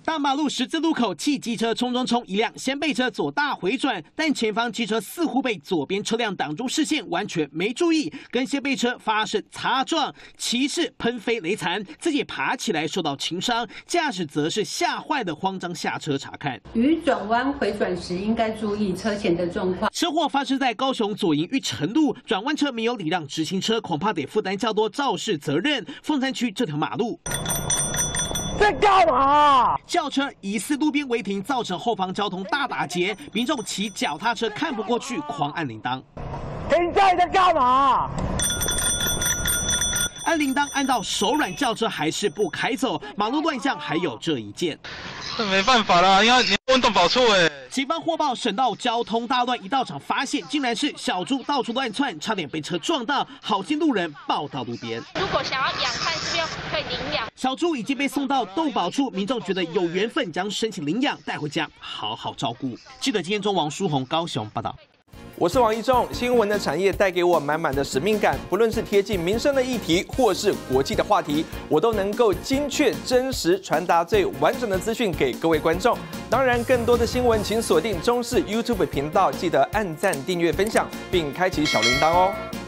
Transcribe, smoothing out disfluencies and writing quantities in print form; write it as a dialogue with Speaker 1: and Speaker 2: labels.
Speaker 1: 大马路十字路口，汽机车冲，一辆掀背车左大回转，但前方机车似乎被左边车辆挡住视线，完全没注意，跟掀背车发生擦撞，骑士喷飞雷残，自己爬起来受到轻伤，驾驶则是吓坏的，慌张下车查看。
Speaker 2: 于转弯回转时应该注意车前的状况。
Speaker 1: 车祸发生在高雄左营玉成路，转弯车没有礼让直行车，恐怕得负担较多肇事责任。凤山区这条马路。
Speaker 3: 在干嘛？
Speaker 1: 轿车疑似路边违停，造成后方交通大打结，民众骑脚踏车看不过去，狂按铃铛。
Speaker 3: 停在干嘛？
Speaker 1: 按铃铛按到手软，轿车还是不开走。马路乱象还有这一件，
Speaker 4: 这没办法啦，因为你问动保处哎。
Speaker 1: 警方获报省道交通大乱，一到场发现竟然是小猪到处乱窜，差点被车撞到，好心路人抱到路边。
Speaker 5: 如果想要养看，是不是可以领养？
Speaker 1: 小猪已经被送到动保处，民众觉得有缘分，将申请领养带回家好好照顾。记得今天中王书宏高雄报道。
Speaker 6: 我是王一仲，新闻的产业带给我满满的使命感，不论是贴近民生的议题，或是国际的话题，我都能够精确、真实传达最完整的资讯给各位观众。当然，更多的新闻请锁定中视 YouTube 频道，记得按赞、订阅、分享，并开启小铃铛哦。